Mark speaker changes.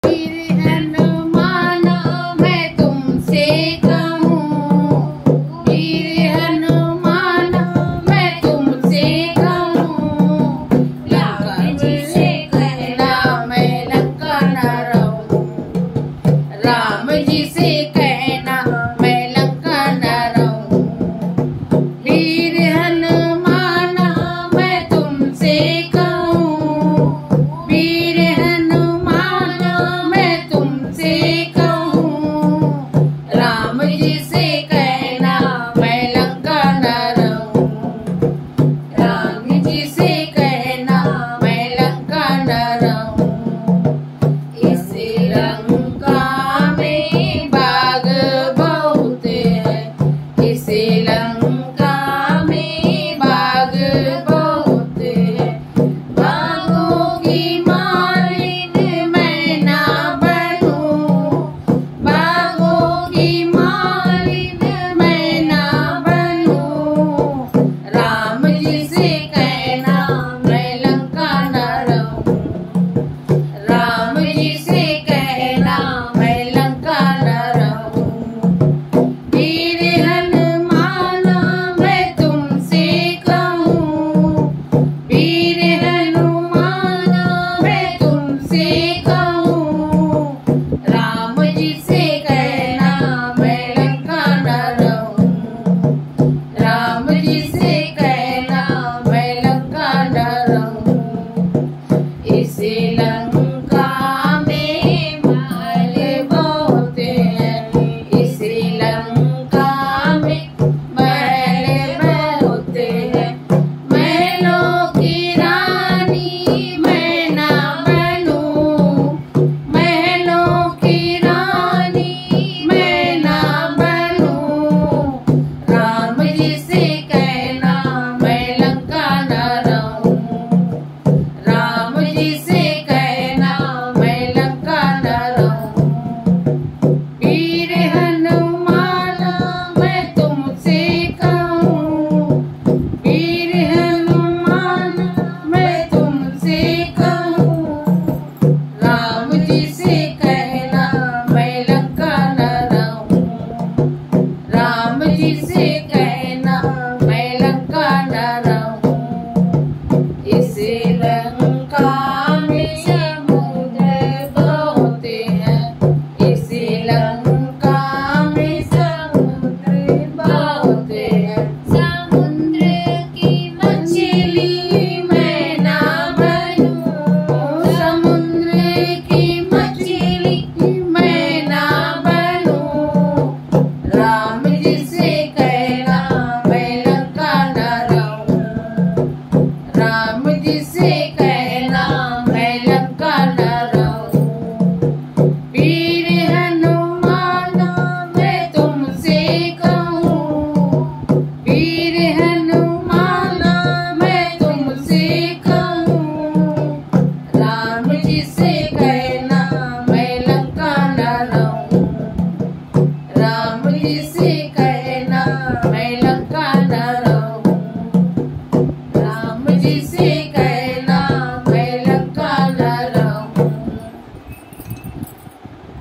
Speaker 1: वीर हनुमान मैं तुमसे कहूँ, वीर हनुमान मैं तुमसे कहूँ, राम जी से कहना मैं लंका न रहूँ, राम जी से कहना मैं लंका न रहूँ। वीर हनुमान मैं तुमसे कहूँ, वीर हनुमान मैं तुमसे कहूँ, राम जी से कहना मैं लंका न रहूँ, राम जी से कहना मैं लंका न रहूँ। इस लंका में बाग बहुत है, इस लंका में बाग बहुत है, बागों की मालिन मैं ना बनूं, बागों की मालिन मैं ना बनूं, राम जी से कहना मैं लंका न रहूं, राम जी से कहना मैं लंका न रहूं। वीर हनुमान मैं तुमसे कहूँ, वीर हनुमान मैं तुमसे कहूँ, राम जी से कहना मैं लंका न रहूँ, राम जी से कहना मैं लंका न रहूँ। इस लंका में महल बहुत है, इस लंका में महल बहुत है, महलों की रानी मैं ना बनूं, महलों की रानी मैं ना बनूं, राम जी से कहना मैं लंका न रहूं, राम जी से कहना मैं लंका न रहूं। वीर हनुमान मैं तुमसे कहूँ, वीर हनुमान मैं तुमसे कहूँ, राम जी से कहना मैं लंका न रहूँ, राम जी से कहना मैं लंका न रहूँ। इस लंका में समुद्र बहुत है, इस लंका में समुद्र बहुत है, समुद्र की मछली मैं ना बनूं, समुद्र की मछली मैं ना बनूं, राम जी से कहना मैं लंका न रहूं, राम जी से कहना मैं लंका न रहूं। वीर हनुमान मैं तुमसे कहूँ, वीर हनुमान मैं तुमसे कहूँ, राम जी से कहना मैं लंका न रहूं, राम जी से कहना